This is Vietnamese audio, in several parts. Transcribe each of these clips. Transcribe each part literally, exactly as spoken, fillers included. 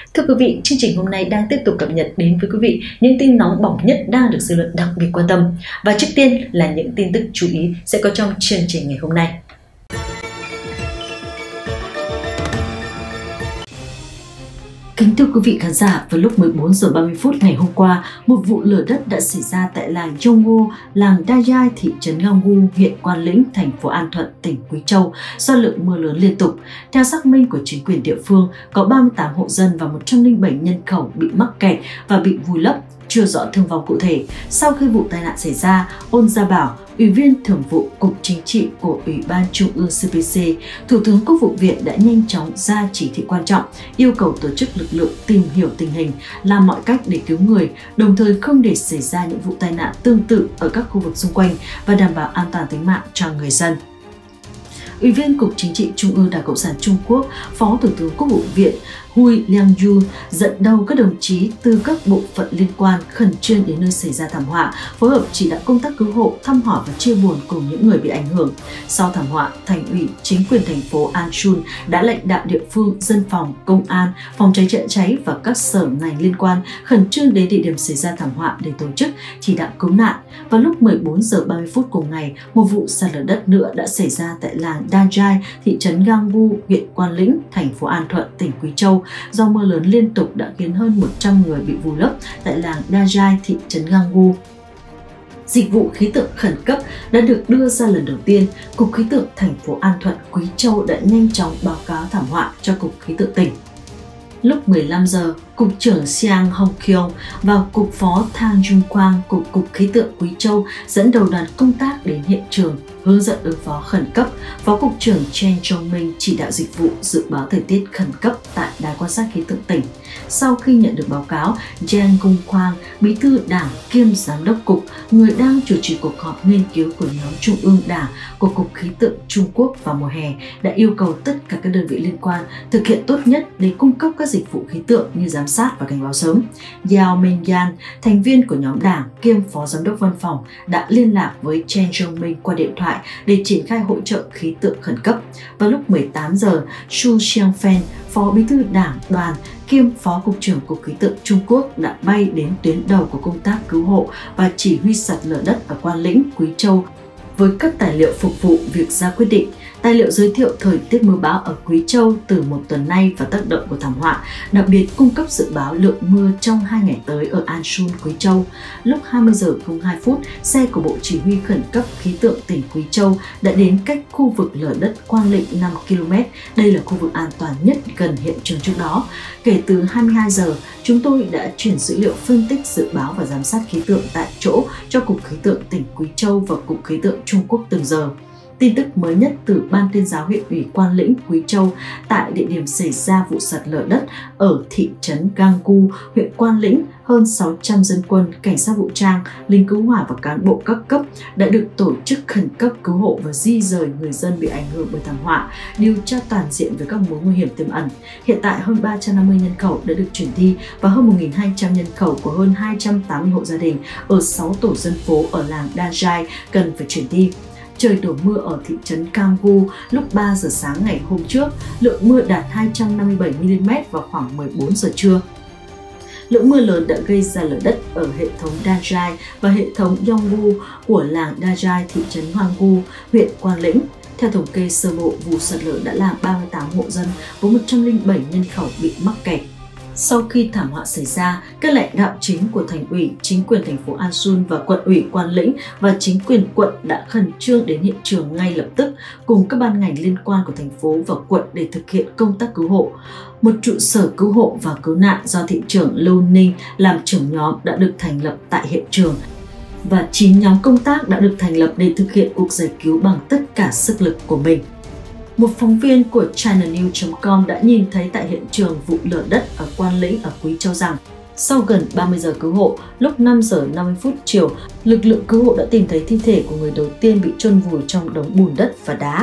Thưa quý vị, chương trình hôm nay đang tiếp tục cập nhật đến với quý vị những tin nóng bỏng nhất đang được dư luận đặc biệt quan tâm. Và trước tiên là những tin tức chú ý sẽ có trong chương trình ngày hôm nay. Kính thưa quý vị khán giả, vào lúc mười bốn giờ ba mươi phút ngày hôm qua, một vụ lở đất đã xảy ra tại làng Yonggo, làng Đa Giai, thị trấn Ganggu, huyện Quan Lĩnh, thành phố An Thuận, tỉnh Quý Châu do lượng mưa lớn liên tục. Theo xác minh của chính quyền địa phương, có ba mươi tám hộ dân và một trăm lẻ bảy nhân khẩu bị mắc kẹt và bị vùi lấp, chưa rõ thương vong cụ thể. Sau khi vụ tai nạn xảy ra, Ôn Gia Bảo, Ủy viên Thường vụ Cục Chính trị của Ủy ban Trung ương xê pê xê, Thủ tướng Quốc vụ viện đã nhanh chóng ra chỉ thị quan trọng, yêu cầu tổ chức lực lượng tìm hiểu tình hình, làm mọi cách để cứu người, đồng thời không để xảy ra những vụ tai nạn tương tự ở các khu vực xung quanh và đảm bảo an toàn tính mạng cho người dân. Ủy viên Cục Chính trị Trung ương Đảng Cộng sản Trung Quốc, Phó Thủ tướng Quốc vụ viện Hui Liangyun dẫn đầu các đồng chí từ các bộ phận liên quan khẩn trương đến nơi xảy ra thảm họa, phối hợp chỉ đạo công tác cứu hộ, thăm hỏi và chia buồn cùng những người bị ảnh hưởng. Sau thảm họa, Thành ủy, chính quyền thành phố An Shun đã lãnh đạo địa phương, dân phòng, công an, phòng cháy chữa cháy và các sở ngành liên quan khẩn trương đến địa điểm xảy ra thảm họa để tổ chức chỉ đạo cứu nạn. Vào lúc mười bốn giờ ba mươi phút cùng ngày, một vụ sạt lở đất nữa đã xảy ra tại làng Đa Giai, thị trấn Ganggu, huyện Quan Lĩnh, thành phố An Thuận, tỉnh Quý Châu. Do mưa lớn liên tục đã khiến hơn một trăm người bị vùi lấp tại làng Đa Giai, thị trấn Ganggu. Dịch vụ khí tượng khẩn cấp đã được đưa ra lần đầu tiên. Cục Khí tượng thành phố An Thuận, Quý Châu đã nhanh chóng báo cáo thảm họa cho Cục Khí tượng tỉnh. Lúc mười lăm giờ, Cục trưởng Xiang Hongkyong và Cục phó Thang Jung Quang của Cục Khí tượng Quý Châu dẫn đầu đoàn công tác đến hiện trường, hướng dẫn ứng phó khẩn cấp. Phó Cục trưởng Chen Chongming chỉ đạo dịch vụ dự báo thời tiết khẩn cấp tại Đài quan sát khí tượng tỉnh. Sau khi nhận được báo cáo, Jiang Gung Quang, Bí thư Đảng kiêm Giám đốc Cục, người đang chủ trì cuộc họp nghiên cứu của nhóm Trung ương Đảng của Cục Khí tượng Trung Quốc vào mùa hè, đã yêu cầu tất cả các đơn vị liên quan thực hiện tốt nhất để cung cấp các dịch vụ khí tượng như giám sát và cảnh báo sớm. Yao Mingyan, thành viên của nhóm đảng kiêm phó giám đốc văn phòng, đã liên lạc với Chen Chongming qua điện thoại để triển khai hỗ trợ khí tượng khẩn cấp. Vào lúc mười tám giờ, Xu Xiangfen, phó bí thư đảng đoàn kiêm phó cục trưởng Cục Khí tượng Trung Quốc đã bay đến tuyến đầu của công tác cứu hộ và chỉ huy sạt lở đất ở Quan Lĩnh, Quý Châu với các tài liệu phục vụ việc ra quyết định. Tài liệu giới thiệu thời tiết mưa bão ở Quý Châu từ một tuần nay và tác động của thảm họa, đặc biệt cung cấp dự báo lượng mưa trong hai ngày tới ở An Shun, Quý Châu. Lúc hai mươi giờ không hai phút, xe của Bộ Chỉ huy Khẩn cấp Khí tượng tỉnh Quý Châu đã đến cách khu vực lở đất Quan Lĩnh năm ki lô mét. Đây là khu vực an toàn nhất gần hiện trường trước đó. Kể từ hai mươi hai giờ, chúng tôi đã chuyển dữ liệu phân tích dự báo và giám sát khí tượng tại chỗ cho Cục Khí tượng tỉnh Quý Châu và Cục Khí tượng Trung Quốc từng giờ. Tin tức mới nhất từ Ban tuyên giáo huyện ủy Quan Lĩnh, Quý Châu tại địa điểm xảy ra vụ sạt lở đất ở thị trấn Ganggu, huyện Quan Lĩnh, hơn sáu trăm dân quân, cảnh sát vũ trang, lính cứu hỏa và cán bộ các cấp đã được tổ chức khẩn cấp cứu hộ và di rời người dân bị ảnh hưởng bởi thảm họa, điều tra toàn diện về các mối nguy hiểm tiềm ẩn. Hiện tại hơn ba trăm năm mươi nhân khẩu đã được chuyển đi và hơn một nghìn hai trăm nhân khẩu của hơn hai trăm tám mươi hộ gia đình ở sáu tổ dân phố ở làng Đa Giai cần phải chuyển đi. Trời đổ mưa ở thị trấn Ganggu lúc ba giờ sáng ngày hôm trước, lượng mưa đạt hai trăm năm mươi bảy mi li mét vào khoảng mười bốn giờ trưa. Lượng mưa lớn đã gây ra lở đất ở hệ thống Đa Giai và hệ thống Yonggu của làng Đa Giai, thị trấn Ganggu, huyện Quan Lĩnh. Theo thống kê sơ bộ, vụ sạt lở đã làm ba mươi tám hộ dân với một trăm lẻ bảy nhân khẩu bị mắc kẹt. Sau khi thảm họa xảy ra, các lãnh đạo chính của thành ủy, chính quyền thành phố An Shun và quận ủy Quan Lĩnh và chính quyền quận đã khẩn trương đến hiện trường ngay lập tức cùng các ban ngành liên quan của thành phố và quận để thực hiện công tác cứu hộ. Một trụ sở cứu hộ và cứu nạn do thị trưởng Lưu Ninh làm trưởng nhóm đã được thành lập tại hiện trường và chín nhóm công tác đã được thành lập để thực hiện cuộc giải cứu bằng tất cả sức lực của mình. Một phóng viên của China News chấm com đã nhìn thấy tại hiện trường vụ lở đất ở Quan Lĩnh ở Quý Châu rằng sau gần ba mươi giờ cứu hộ, lúc năm giờ năm mươi phút chiều, lực lượng cứu hộ đã tìm thấy thi thể của người đầu tiên bị chôn vùi trong đống bùn đất và đá.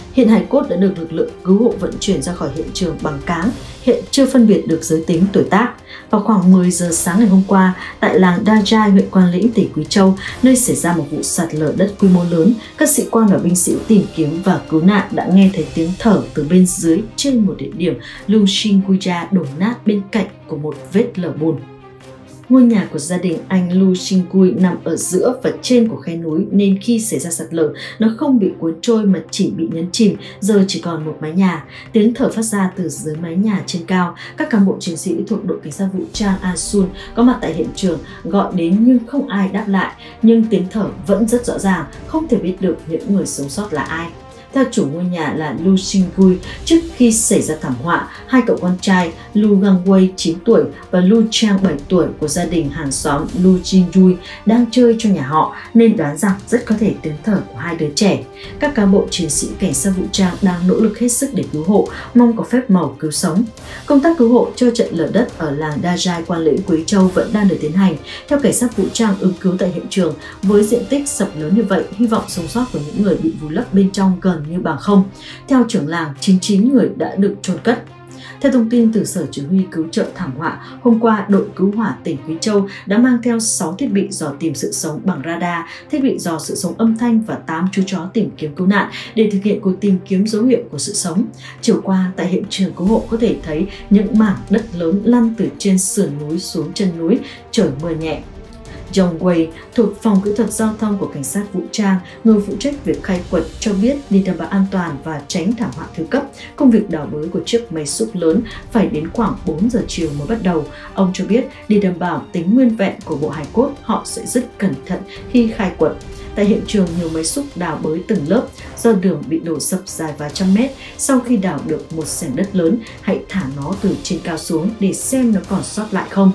Hiện hài cốt đã được lực lượng cứu hộ vận chuyển ra khỏi hiện trường bằng cáng, hiện chưa phân biệt được giới tính tuổi tác. Vào khoảng mười giờ sáng ngày hôm qua, tại làng Đa Giai, huyện Quan Lĩnh, tỉnh Quý Châu, nơi xảy ra một vụ sạt lở đất quy mô lớn, các sĩ quan và binh sĩ tìm kiếm và cứu nạn đã nghe thấy tiếng thở từ bên dưới trên một địa điểm Lu Xingguya đổ nát bên cạnh của một vết lở bùn. Ngôi nhà của gia đình anh Lu Xingui nằm ở giữa và trên của khe núi nên khi xảy ra sạt lở, nó không bị cuốn trôi mà chỉ bị nhấn chìm, giờ chỉ còn một mái nhà. Tiếng thở phát ra từ dưới mái nhà trên cao. Các cán bộ chiến sĩ thuộc đội cảnh sát vũ trang Asun có mặt tại hiện trường gọi đến nhưng không ai đáp lại. Nhưng tiếng thở vẫn rất rõ ràng, không thể biết được những người sống sót là ai. Theo chủ ngôi nhà là Lu Xingui, trước khi xảy ra thảm họa, hai cậu con trai Lu Gangwei chín tuổi và Lu Chang bảy tuổi của gia đình hàng xóm Lu Jinrui đang chơi trong nhà họ nên đoán rằng rất có thể tiếng thở của hai đứa trẻ. Các cán bộ chiến sĩ cảnh sát vũ trang đang nỗ lực hết sức để cứu hộ, mong có phép màu cứu sống. Công tác cứu hộ cho trận lở đất ở làng Đa Giai, Quan Lĩnh, Quý Châu vẫn đang được tiến hành. Theo cảnh sát vũ trang ứng cứu tại hiện trường, với diện tích sập lớn như vậy, hy vọng sống sót của những người bị vùi lấp bên trong gần như bằng không. Theo trưởng làng, chín mươi chín người đã được chôn cất. Theo thông tin từ Sở Chỉ huy Cứu trợ Thảm họa, hôm qua đội cứu hỏa tỉnh Quý Châu đã mang theo sáu thiết bị dò tìm sự sống bằng radar, thiết bị dò sự sống âm thanh và tám chú chó tìm kiếm cứu nạn để thực hiện cuộc tìm kiếm dấu hiệu của sự sống. Chiều qua, tại hiện trường cứu hộ có thể thấy những mảng đất lớn lăn từ trên sườn núi xuống chân núi, trời mưa nhẹ. Zhong Wei thuộc phòng kỹ thuật giao thông của cảnh sát vũ trang, người phụ trách việc khai quật cho biết để đảm bảo an toàn và tránh thảm họa thứ cấp, công việc đào bới của chiếc máy xúc lớn phải đến khoảng bốn giờ chiều mới bắt đầu. Ông cho biết để đảm bảo tính nguyên vẹn của bộ hài cốt, họ sẽ rất cẩn thận khi khai quật. Tại hiện trường, nhiều máy xúc đào bới từng lớp, do đường bị đổ sập dài vài trăm mét. Sau khi đào được một xẻng đất lớn, hãy thả nó từ trên cao xuống để xem nó còn sót lại không.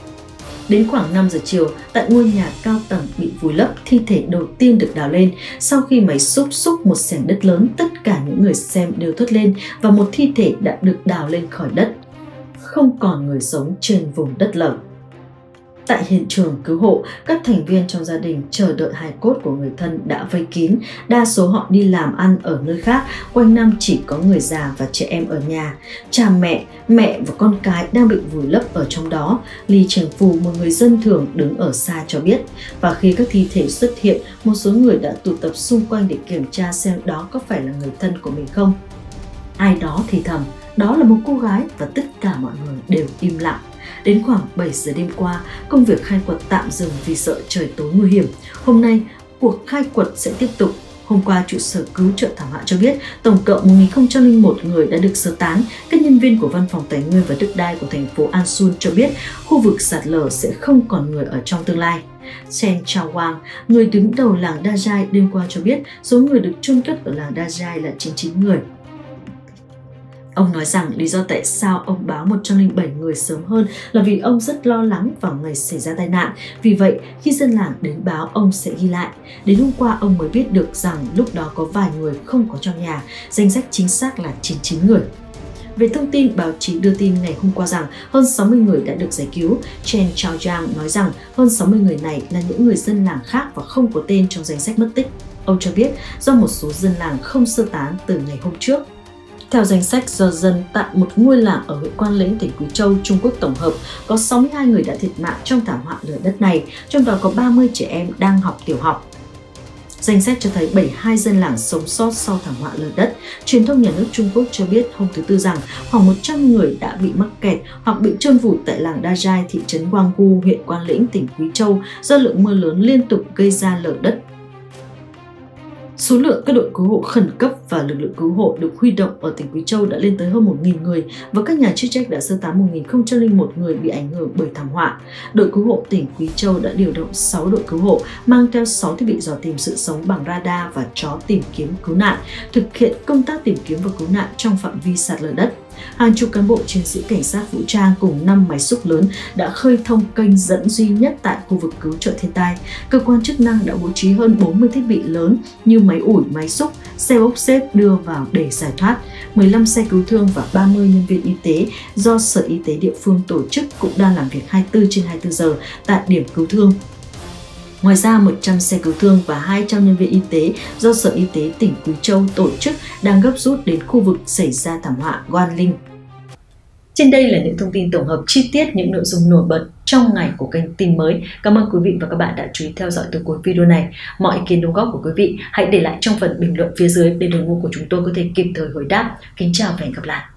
Đến khoảng năm giờ chiều, tại ngôi nhà cao tầng bị vùi lấp, thi thể đầu tiên được đào lên. Sau khi máy xúc xúc một xẻng đất lớn, tất cả những người xem đều thốt lên và một thi thể đã được đào lên khỏi đất. Không còn người sống trên vùng đất lở. Tại hiện trường cứu hộ, các thành viên trong gia đình chờ đợi hài cốt của người thân đã vây kín. Đa số họ đi làm ăn ở nơi khác, quanh năm chỉ có người già và trẻ em ở nhà. Cha mẹ, mẹ và con cái đang bị vùi lấp ở trong đó. Lý Cheng Phu, một người dân thường đứng ở xa cho biết. Và khi các thi thể xuất hiện, một số người đã tụ tập xung quanh để kiểm tra xem đó có phải là người thân của mình không. Ai đó thì thầm, đó là một cô gái, và tất cả mọi người đều im lặng. Đến khoảng bảy giờ đêm qua, công việc khai quật tạm dừng vì sợ trời tối nguy hiểm. Hôm nay, cuộc khai quật sẽ tiếp tục. Hôm qua, trụ sở cứu trợ thảm họa cho biết tổng cộng một nghìn không trăm lẻ một người đã được sơ tán. Các nhân viên của Văn phòng Tài nguyên và Đất đai của thành phố Ansun cho biết khu vực sạt lở sẽ không còn người ở trong tương lai. Chen Chao-wang, người đứng đầu làng Đa Giai, đêm qua cho biết số người được chôn cất ở làng Đa Giai là chín mươi chín người. Ông nói rằng lý do tại sao ông báo một trăm lẻ bảy người sớm hơn là vì ông rất lo lắng vào ngày xảy ra tai nạn. Vì vậy, khi dân làng đến báo, ông sẽ ghi lại. Đến hôm qua, ông mới biết được rằng lúc đó có vài người không có trong nhà. Danh sách chính xác là chín mươi chín người. Về thông tin, báo chí đưa tin ngày hôm qua rằng hơn sáu mươi người đã được giải cứu. Chen Chao-yang nói rằng hơn sáu mươi người này là những người dân làng khác và không có tên trong danh sách mất tích. Ông cho biết do một số dân làng không sơ tán từ ngày hôm trước. Theo danh sách do dân tại một ngôi làng ở huyện Quan Lĩnh, tỉnh Quý Châu, Trung Quốc tổng hợp, có sáu mươi hai người đã thiệt mạng trong thảm họa lở đất này, trong đó có ba mươi trẻ em đang học tiểu học. Danh sách cho thấy bảy mươi hai dân làng sống sót sau thảm họa lở đất. Truyền thông nhà nước Trung Quốc cho biết hôm thứ Tư rằng khoảng một trăm người đã bị mắc kẹt hoặc bị chôn vùi tại làng Đa Giai, thị trấn Gwanggu, huyện Quan Lĩnh, tỉnh Quý Châu do lượng mưa lớn liên tục gây ra lở đất. Số lượng các đội cứu hộ khẩn cấp và lực lượng cứu hộ được huy động ở tỉnh Quý Châu đã lên tới hơn một nghìn người và các nhà chức trách đã sơ tán một nghìn không trăm lẻ một người bị ảnh hưởng bởi thảm họa. Đội cứu hộ tỉnh Quý Châu đã điều động sáu đội cứu hộ mang theo sáu thiết bị dò tìm sự sống bằng radar và chó tìm kiếm cứu nạn, thực hiện công tác tìm kiếm và cứu nạn trong phạm vi sạt lở đất. Hàng chục cán bộ chiến sĩ cảnh sát vũ trang cùng năm máy xúc lớn đã khơi thông kênh dẫn duy nhất tại khu vực cứu trợ thiên tai. Cơ quan chức năng đã bố trí hơn bốn mươi thiết bị lớn như máy ủi, máy xúc, xe bốc xếp đưa vào để giải thoát. mười lăm xe cứu thương và ba mươi nhân viên y tế do Sở Y tế địa phương tổ chức cũng đang làm việc hai mươi tư trên hai mươi tư giờ tại điểm cứu thương. Ngoài ra, một trăm xe cứu thương và hai trăm nhân viên y tế do Sở Y tế tỉnh Quý Châu tổ chức đang gấp rút đến khu vực xảy ra thảm họa Guan Linh. Trên đây là những thông tin tổng hợp chi tiết những nội dung nổi bật trong ngày của kênh Tin Mới. Cảm ơn quý vị và các bạn đã chú ý theo dõi từ cuối video này. Mọi ý kiến đóng góp của quý vị hãy để lại trong phần bình luận phía dưới để đội ngũ của chúng tôi có thể kịp thời hồi đáp. Kính chào và hẹn gặp lại.